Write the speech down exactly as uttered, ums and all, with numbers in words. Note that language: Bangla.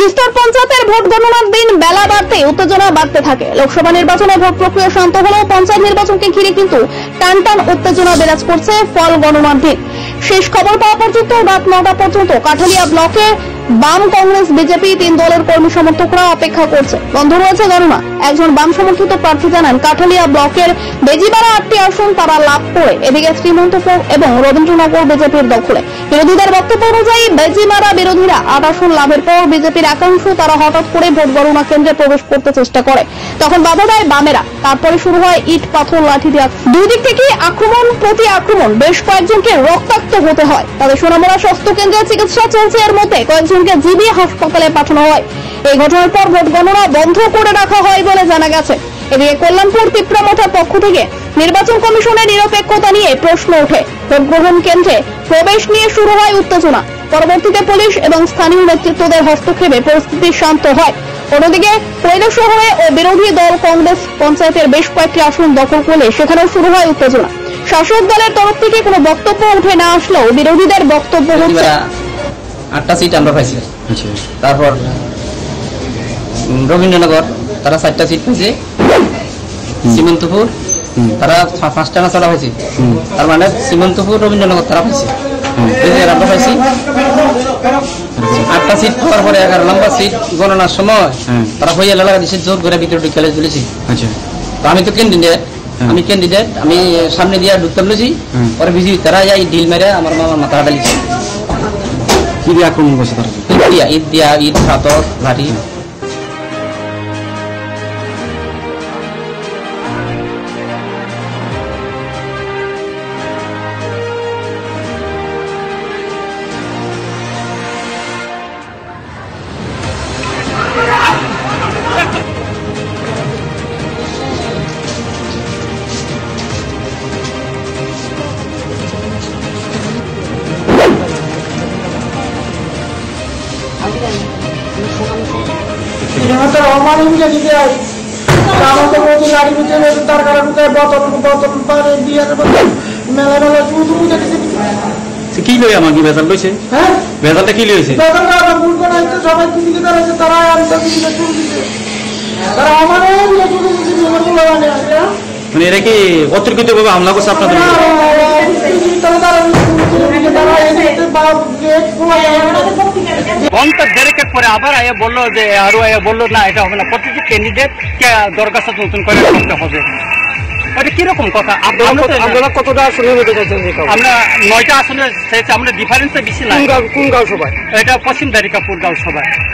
ত্রিস্তর পঞ্চায়েতের ভোট গণনার দিন বেলা বাড়তে উত্তেজনা বাড়তে থাকে। লোকসভা নির্বাচনে ভোট প্রক্রিয়া শান্ত হলেও পঞ্চায়েত নির্বাচনকে ঘিরে কিন্তু টান টান উত্তেজনা বিরাজ করছে ফল গণনার দিন। শেষ খবর পাওয়া পর্যন্ত রাত নটা পর্যন্ত কাঠালিয়া ব্লকে বাম, কংগ্রেস, বিজেপি তিন দলের কর্মী সমর্থকরা অপেক্ষা করছে। বন্ধ রয়েছে গণনা। একজন বাম সমর্থিত প্রার্থী জানান, কাঠালিয়া ব্লকের বেজিবাড়া আটটি আসন তারা লাভ করে এদিকে শ্রীমন্তপুর এবং রবীন্দ্রনগর বিজেপির দখলে। বিরোধীদের বক্তব্য অনুযায়ী বেজিমারা বিরোধীরা আট আসন লাভের পর বিজেপির একাংশ তারা হঠাৎ করে ভোট গণনা কেন্দ্রে প্রবেশ করতে চেষ্টা করে, তখন বাধা দেয় বামেরা। তারপরে শুরু হয় ইট, পাথর, লাঠি দিয়ে দুই দিক থেকে আক্রমণ প্রতি আক্রমণ। বেশ কয়েকজনকে রক্তাক্ত হতে হয়। তাদের সোনামুড়া স্বাস্থ্য কেন্দ্রে চিকিৎসা চলছে। এর মধ্যে কয়েকজনকে জিবি হাসপাতালে পাঠানো হয়। এই ঘটনার পর ভোট গণনা বন্ধ করে রাখা হয় বলে জানা গেছে। এদিকে কল্যাণপুর পিঁপড়ামথার পক্ষ থেকে নির্বাচন কমিশনের নিরপেক্ষতা নিয়ে প্রশ্ন ওঠে। ভোট গ্রহণ কেন্দ্রে প্রবেশ নিয়ে শুরু হয় উত্তেজনা। পরবর্তীতে পুলিশ এবং স্থানীয় নেতৃত্বদের হস্তক্ষেপে পরিস্থিতি শান্ত হয়। অন্যদিকে কৈলাসহরে ও বিরোধী দল কংগ্রেস পঞ্চায়েতের বেশ কয়েকটি আসন দখল করলে সেখানেও শুরু হয় উত্তেজনা। শাসক দলের তরফ থেকে কোনো বক্তব্য উঠে না আসলেও বিরোধীদের বক্তব্য হচ্ছে আটটা সিট আমরা পাইছি। তারপর রবীন্দ্রনগর তারা চারটা সিট পেয়েছে, শ্রীমন্তপুর তারা পাঁচটা না ছটা পাইছে। তার মানে শ্রীমন্তপুর, রবীন্দ্রনগর তারা পাইছে, আমরা পাইছি আটটা সিট পাওয়ার পরে এগারো নম্বর সিট গণনার সময় তারা হইয়া লাগা দিচ্ছে জোর করে ভিতরে ঢুকে তুলেছি। তো আমি তো ক্যান্ডিডেট, আমি ক্যান্ডিডেট আমি সামনে দিয়ে ঢুকতে বলেছি। পরে বিজি তারা যাই ঢিল মেরে আমার মামার মাথা হাঁটালিছে। কি দিয়ে আক্রমণ করছে তারা? ঈদ দিয়া ঈদ দিয়া ঈদ পাথর লাঠি। কি লই আমাকে বেজাল লইছে? হ্যাঁ, বেজালটা কি লইছে? বেজালটা আমরা ভুল করে আইতে সবাই দিকে দাঁড়াইছে, তারা আমটা দিকে চুল দিতে। তারা আমারে নিয়ে চুল দিতে আমার বলা মানে আছে। মানে এরা কি অতর্কিত ভাবে হামলা করছে আপনাদের উপর? তারা তারা তারা এসে বাপ গেট খোলা ঘন্টা দেড়েকের পরে আবার আয়া বললো যে আরো আয়া বললো না এটা হবে না, প্রতিটি ক্যান্ডিডেট কে দরখাস্ত নতুন করে করতে হবে। এটা কিরকম কথা? আপনারা কতটা আসনে হতে চাইছেন? আমরা নয়টা আসনে আমরা ডিফারেন্সে বেশি না। কোন গাঁও সভায়? এটা পশ্চিম দ্বারিকাপুর গাঁও সভায়।